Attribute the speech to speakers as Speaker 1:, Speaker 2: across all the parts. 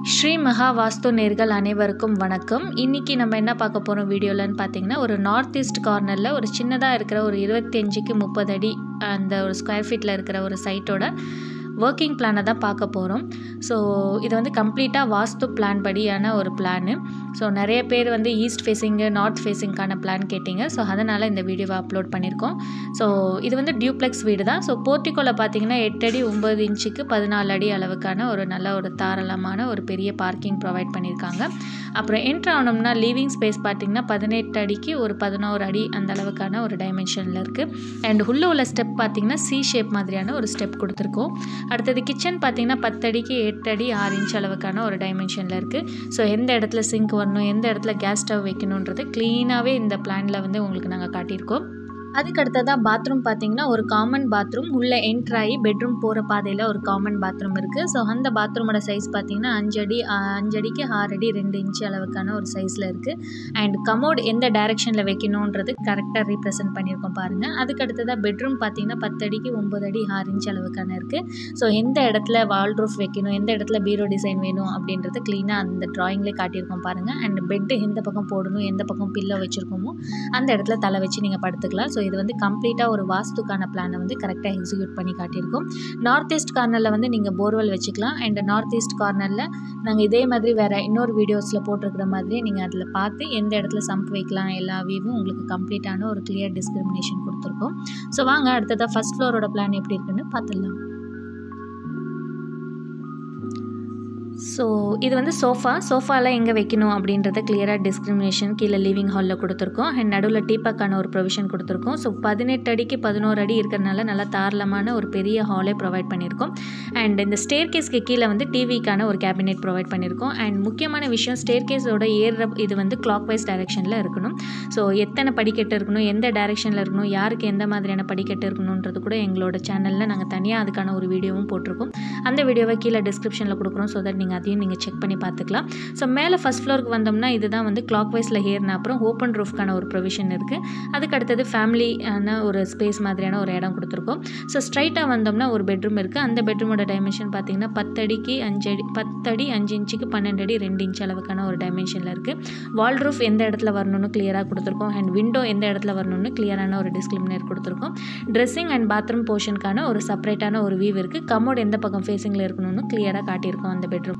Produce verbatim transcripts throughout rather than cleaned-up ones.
Speaker 1: ஸ்ரீ மகா வாஸ்து நேர்கள் அனைவருக்கும் வணக்கம். இன்றைக்கி நம்ம என்ன பார்க்க போகிறோம் வீடியோலன்னு பார்த்தீங்கன்னா, ஒரு நார்த் ஈஸ்ட் கார்னரில் ஒரு சின்னதாக இருக்கிற ஒரு இருபத்தி அஞ்சுக்கு முப்பது அடி அந்த ஒரு ஸ்கொயர் ஃபீட்டில் இருக்கிற ஒரு சைட்டோட ஒர்க்கிங் பிளானை தான் பார்க்க போகிறோம். ஸோ இது வந்து கம்ப்ளீட்டாக வாஸ்து பிளான் படியான ஒரு பிளானு. ஸோ நிறைய பேர் வந்து ஈஸ்ட் ஃபேஸிங்கு நார்த் ஃபேஸிங்கான பிளான் கேட்டிங்க. ஸோ அதனால் இந்த வீடியோவை அப்லோட் பண்ணியிருக்கோம். ஸோ இது வந்து டியூப்ளெக்ஸ் வீடு தான். ஸோ போர்ட்டிக்கோவில் பார்த்தீங்கன்னா எட்டு அடி ஒம்பது இன்ச்சுக்கு பதினாலு அடி அளவுக்கான ஒரு நல்ல ஒரு தாராளமான ஒரு பெரிய பார்க்கிங் ப்ரொவைட் பண்ணியிருக்காங்க. அப்புறம் என்ட்ரு ஆனோம்னா லிவிங் ஸ்பேஸ் பார்த்திங்கன்னா பதினெட்டு அடிக்கு ஒரு பதினோரு அடி அந்த அளவுக்கான ஒரு டைமென்ஷனில் இருக்குது. அண்ட் உள்ளே உள்ள ஸ்டெப் பார்த்திங்கன்னா சி ஷேப் மாதிரியான ஒரு ஸ்டெப் கொடுத்துருக்கோம். அடுத்தது கிச்சன் பார்த்திங்கன்னா பத்து அடிக்கு எட்டு அடி ஆறு இன்ச் அளவுக்கான ஒரு டைமென்ஷனில் இருக்குது. ஸோ எந்த இடத்துல சிங்க் வரணும், எந்த இடத்துல கேஸ் ஸ்டவ் வைக்கணுன்றது க்ளீனாகவே இந்த பிளானில் வந்து உங்களுக்கு நாங்கள் காட்டியிருக்கோம். அதுக்கு அடுத்ததாக பாத்ரூம் பார்த்திங்கன்னா ஒரு காமன் பாத்ரூம் உள்ளே என்ட்ராகி பெட்ரூம் போகிற பாதையில் ஒரு காமன் பாத்ரூம் இருக்குது. ஸோ அந்த பாத்ரூமோட சைஸ் பார்த்திங்கன்னா அஞ்சு அடி அஞ்சு அடிக்கு ஆறு அடி ரெண்டு இன்ச்சு அளவுக்கான ஒரு சைஸில் இருக்குது. அண்ட் கமோட் எந்த டைரெக்ஷனில் வைக்கணுன்றது கரெக்டாக ரீப்ரசென்ட் பண்ணியிருக்கோம் பாருங்கள். அதுக்கு அடுத்ததாக பெட்ரூம் பார்த்திங்கன்னா பத்து அடிக்கு ஒம்பது அடி ஆறு இன்ச் அளவுக்கான இருக்குது. ஸோ எந்த இடத்துல வால் ரூஃப் வைக்கணும், எந்த இடத்துல பீரோ டிசைன் வேணும் அப்படின்றது க்ளீனாக அந்த ட்ராயிங்லேயே காட்டியிருக்கோம் பாருங்கள். அண்ட் பெட்டு எந்த பக்கம் போடணும், எந்த பக்கம் பில்லோ வச்சுருக்கோமோ அந்த இடத்துல தலை வச்சு நீங்கள் படுத்துக்கலாம். ஸோ இது வந்து கம்ப்ளீட்டாக ஒரு வாஸ்துக்கான பிளானை வந்து கரெக்டாக எக்ஸிக்யூட் பண்ணி காட்டியிருக்கோம். நார்த் ஈஸ்ட் கார்னரில் வந்து நீங்கள் போர்வெல் வச்சுக்கலாம். அண்ட் நார்த் ஈஸ்ட் கார்னரில் நாங்கள் இதே மாதிரி வேறு இன்னொரு வீடியோஸில் போட்டிருக்கிற மாதிரி நீங்கள் அதில் பார்த்து எந்த இடத்துல சம்ப் வைக்கலாம் எல்லா வியூவும் உங்களுக்கு கம்ப்ளீட்டான ஒரு கிளியர் டிஸ்கிரிமினேஷன் கொடுத்துருக்கோம். ஸோ வாங்க அடுத்ததாக ஃபஸ்ட் ஃப்ளோரோட பிளான் எப்படி இருக்குன்னு பார்த்துடலாம். ஸோ இது வந்து சோஃபா சோஃபாவில் எங்கே வைக்கணும் அப்படின்றத கிளியராக டிஸ்கிரிமினேஷன் கீழே லிவிங் ஹாலில் கொடுத்துருக்கோம். அண்ட் நடுவில் டீப்பாக்கான ஒரு ப்ரொவிஷன் கொடுத்துருக்கோம். ஸோ பதினெட்டு அடிக்கு பதினோரு அடி இருக்கிறனால நல்லா தாராளமான ஒரு பெரிய ஹாலே ப்ரொவைட் பண்ணியிருக்கோம். அண்ட் இந்த ஸ்டேர் கேஸ்க்கு கீழே வந்து டிவிக்கான ஒரு கேபினெட் ப்ரொவைட் பண்ணியிருக்கோம். அண்ட் முக்கியமான விஷயம் ஸ்டேர் கேஸோட ஏறுற இது வந்து கிளாக் வைஸ் டைரெக்ஷனில் இருக்கணும். ஸோ எத்தனை படிக்கட்டு இருக்கணும், எந்த டைரெக்ஷனில் இருக்கணும், யாருக்கு எந்த மாதிரியான படிக்கட்டு இருக்கணுன்றது கூட எங்களோட சேனலில் நாங்கள் தனியாக அதுக்கான ஒரு வீடியோவும் போட்டிருக்கோம். அந்த வீடியோவை கீழே டிஸ்கிரிப்ஷனில் கொடுக்குறோம். ஸோ தட் நீங்கள் அதையும் நீங்கள் செக் பண்ணி பார்த்துக்கலாம். ஸோ மேலே ஃபஸ்ட் ஃப்ளோருக்கு வந்தோம்னா இதுதான் வந்து கிளாக் வைஸில் ஏறின அப்புறம் ஓப்பன் ரூஃப்கான ஒரு ப்ரொவிஷன் இருக்குது. அதுக்கு அடுத்தது ஃபேமிலியான ஒரு ஸ்பேஸ் மாதிரியான ஒரு இடம் கொடுத்துருக்கோம். ஸோ ஸ்ட்ரைட்டாக வந்தோம்னா ஒரு பெட்ரூம் இருக்குது. அந்த பெட்ரூமோட டைமென்ஷன் பார்த்திங்கன்னா பத்து அடிக்கு அஞ்சு அடி பத்து அடி அஞ்சு இன்ச்சுக்கு பன்னெண்டு அடி ரெண்டு இன்ச் அளவுக்கான ஒரு டைமென்ஷனில் இருக்குது. வால் ரூஃப் எந்த இடத்துல வரணும்னு கிளியராக கொடுத்துருக்கோம். அண்ட் விண்டோ எந்த இடத்துல வரணும்னு கிளியரான ஒரு டிஸ்கிரிமினேட் கொடுத்துருக்கோம். ட்ரெஸ்ஸிங் அண்ட் பாத்ரூம் போர்ஷனுக்கான ஒரு செப்பரேட்டான ஒரு வியூ இருக்குது. கமோட் எந்த பக்கம் ஃபேஸிங்கில் இருக்கணும்னு கிளியராக காட்டியிருக்கோம் அந்த பெட்ரூம்.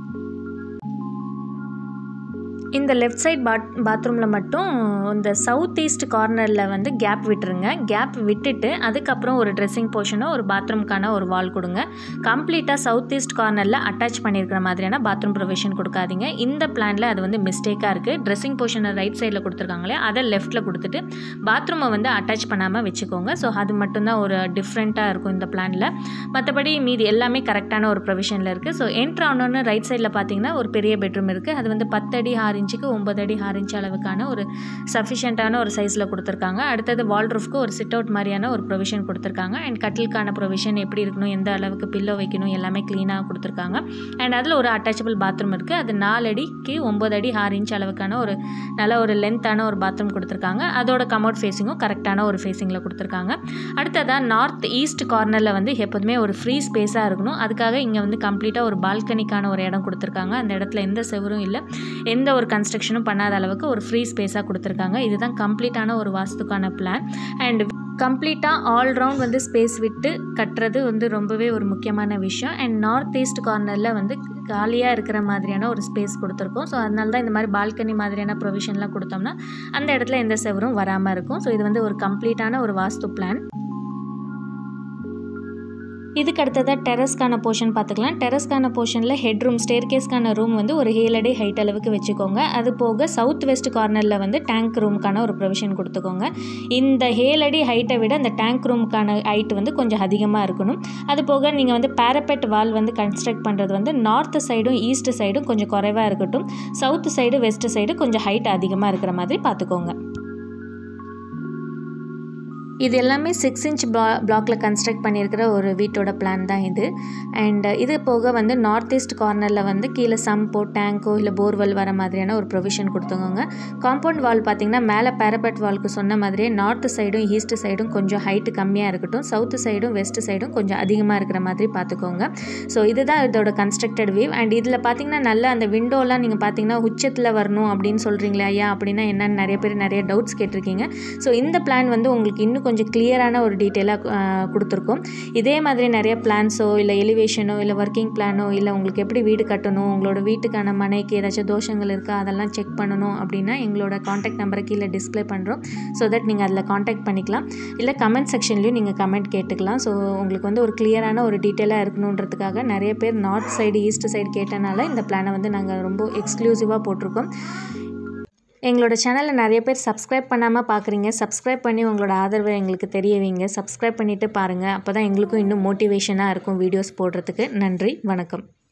Speaker 1: இந்த லெஃப்ட் சைட் பாத் பாத்ரூமில் மட்டும் இந்த சவுத் ஈஸ்ட் கார்னரில் வந்து கேப் விட்டுருங்க. கேப் விட்டுட்டு அதுக்கப்புறம் ஒரு ட்ரெஸ்ஸிங் போர்ஷனோ ஒரு பாத்ரூம்க்கான ஒரு வால் கொடுங்க. கம்ப்ளீட்டாக சவுத் ஈஸ்ட் கார்னரில் அட்டாச் பண்ணியிருக்கிற மாதிரியான பாத்ரூம் ப்ரொவிஷன் கொடுக்காதீங்க. இந்த பிளானில் அது வந்து மிஸ்டேக்காக இருக்குது. ட்ரெஸ்ஸிங் போர்ஷனை ரைட் சைடில் கொடுத்துருக்காங்களே அதை லெஃப்ட்டில் கொடுத்துட்டு பாத்ரூமை வந்து அட்டாச் பண்ணாமல் வச்சுக்கோங்க. ஸோ அது மட்டும்தான் ஒரு டிஃப்ரெண்ட்டாக இருக்கும் இந்த பிளானில். மற்றபடி மீதி எல்லாமே கரெக்டான ஒரு ப்ரொவிஷனில் இருக்குது. ஸோ என்ட்ரு ஆனோன்னு ரைட் சைடில் பார்த்தீங்கன்னா ஒரு பெரிய பெட்ரூம் இருக்குது. அது வந்து பத்து அடி ஆறு இன்ச்சுக்கு ஒம்பது அடி ஆறு இன்ச் அளவுக்கான ஒரு சஃபிஷியண்ட்டான ஒரு சைஸில் கொடுத்துருக்காங்க. அடுத்தது வால் ரூஃப்க்கு ஒரு சிட் அவுட் மாதிரியான ஒரு ப்ரொவிஷன் கொடுத்துருக்காங்க. அண்ட் கட்டிலுக்கான ப்ரொவிஷன் எப்படி இருக்கணும், எந்த அளவுக்கு பில்லோ வைக்கணும் எல்லாமே க்ளீனாக கொடுத்துருக்காங்க. அண்ட் அதில் ஒரு அட்டாச்சபிள் பாத்ரூம் இருக்குது. அது நாலு அடிக்கு ஒம்பது அடி ஆறு இன்ச் அளவுக்கான ஒரு நல்ல ஒரு லென்த்தான ஒரு பாத்ரூம் கொடுத்துருக்காங்க. அதோட கமோட் ஃபேஸிங்கும் கரெக்டான ஒரு ஃபேஸிங்கில் கொடுத்துருக்காங்க. அடுத்ததாக நார்த் ஈஸ்ட் கார்னரில் வந்து எப்போதுமே ஒரு ஃப்ரீ ஸ்பேஸாக இருக்கணும். அதுக்காக இங்கே வந்து கம்ப்ளீட்டாக ஒரு பால்கனிக்கான ஒரு இடம் கொடுத்துருக்காங்க. அந்த இடத்துல எந்த செவரும் இல்லை, எந்த ஒரு கன்ஸ்ட்ரக்ஷனும் பண்ணாத அளவுக்கு ஒரு ஃப்ரீ ஸ்பேஸாக கொடுத்துருக்காங்க. இதுதான் கம்ப்ளீட்டான ஒரு வாஸ்துக்கான பிளான். அண்ட் கம்ப்ளீட்டாக ஆல்ரவுண்ட் வந்து ஸ்பேஸ் விட்டு கட்டுறது வந்து ரொம்பவே ஒரு முக்கியமான விஷயம். அண்ட் நார்த் ஈஸ்ட் கார்னரில் வந்து காலியாக இருக்கிற மாதிரியான ஒரு ஸ்பேஸ் கொடுத்துருக்கோம். ஸோ அதனால தான் இந்த மாதிரி பால்கனி மாதிரியான ப்ரொவிஷன்லாம் கொடுத்தோம்னா அந்த இடத்துல எந்த செவரும் வராமல் இருக்கும். ஸோ இது வந்து ஒரு கம்ப்ளீட்டான ஒரு வாஸ்து பிளான். இதுக்கு அடுத்ததாக டெரஸ்க்கான போர்ஷன் பார்த்துக்கலாம். டெரஸ்க்கான போர்ஷனில் ஹெட் ரூம் ஸ்டேர் கேஸ்க்கான ரூம் வந்து ஒரு ஏழு அடி ஹைட் அளவுக்கு வச்சுக்கோங்க. அது போக சவுத் வெஸ்ட் கார்னரில் வந்து டேங்க் ரூமுக்கான ஒரு ப்ரொவிஷன் கொடுத்துக்கோங்க. இந்த ஏழு அடி ஹைட்டை விட அந்த டேங்க் ரூமுக்கான ஹைட் வந்து கொஞ்சம் அதிகமாக இருக்கணும். அது போக நீங்கள் வந்து பேரப்பெட் வால் வந்து கன்ஸ்ட்ரக்ட் பண்ணுறது வந்து நார்த் சைடும் ஈஸ்ட் சைடும் கொஞ்சம் குறைவாக இருக்கட்டும். சவுத் சைடு வெஸ்ட் சைடு கொஞ்சம் ஹைட் அதிகமாக இருக்கிற மாதிரி பார்த்துக்கோங்க. இது எல்லாமே சிக்ஸ் இன்ச் ப்ளா பிளாக்ல கன்ஸ்ட்ரக்ட் பண்ணியிருக்கிற ஒரு வீட்டோட பிளான் தான் இது. அண்ட் இது போக வந்து நார்த் ஈஸ்ட் கார்னரில் வந்து கீழே சம்போ டேங்கோ இல்லை போர்வெல் வர மாதிரியான ஒரு ப்ரொவிஷன் கொடுத்துக்கோங்க. காம்பவுண்ட் வால் பார்த்திங்கன்னா மேலே பேரபெட் வால்க்கு சொன்ன மாதிரியே நார்த்து சைடும் ஈஸ்ட் சைடும் கொஞ்சம் ஹைட்டு கம்மியாக இருக்கட்டும், சவுத்து சைடும் வெஸ்ட் சைடும் கொஞ்சம் அதிகமாக இருக்கிற மாதிரி பார்த்துக்கோங்க. ஸோ இதுதான் இதோட கன்ஸ்ட்ரக்டட் வியூ. அண்ட் இதில் பார்த்திங்கன்னா நல்ல அந்த விண்டோலாம் நீங்கள் பார்த்திங்கன்னா உச்சத்தில் வரணும் அப்படின்னு சொல்கிறீங்களா ஐயா, அப்படின்னா என்னன்னு நிறைய பேர் நிறைய டவுட்ஸ் கேட்டிருக்கீங்க. ஸோ இந்த பிளான் வந்து உங்களுக்கு இன்னும் கொஞ்சம் கிளியரான ஒரு டீட்டெயிலாக கொடுத்துருக்கோம். இதே மாதிரி நிறைய பிளான்ஸோ இல்லை எலிவேஷனோ இல்லை ஒர்க்கிங் பிளானோ இல்லை உங்களுக்கு எப்படி வீடு கட்டணும், உங்களோட வீட்டுக்கான மனைக்கு ஏதாச்சும் தோஷங்கள் இருக்கா அதெல்லாம் செக் பண்ணணும் அப்படின்னா எங்களோட காண்டாக்ட் நம்பரை கீழே டிஸ்பிளே பண்ணுறோம். ஸோ தட் நீங்கள் அதில் காண்டாக்ட் பண்ணிக்கலாம். இல்லை கமெண்ட் செக்ஷன்லேயும் நீங்கள் கமெண்ட் கேட்டுக்கலாம். ஸோ உங்களுக்கு வந்து ஒரு கிளியரான ஒரு டீட்டெயிலாக இருக்கணுன்றதுக்காக நிறைய பேர் நார்த் சைடு ஈஸ்ட் சைடு கேட்டனால இந்த பிளானை வந்து நாங்கள் ரொம்ப எக்ஸ்க்ளூசிவாக போட்டிருக்கோம். எங்களோட சேனலில் நிறைய பேர் சப்ஸ்கிரைப் பண்ணாமல் பார்க்குறீங்க. சப்ஸ்கிரைப் பண்ணி உங்களோட ஆதரவை எங்களுக்கு தெரிய வைங்க. சப்ஸ்கிரைப் பண்ணிவிட்டு பாருங்கள். அப்போ தான் எங்களுக்கும் இன்னும் மோட்டிவேஷனாக இருக்கும் வீடியோஸ் போடுறதுக்கு. நன்றி, வணக்கம்.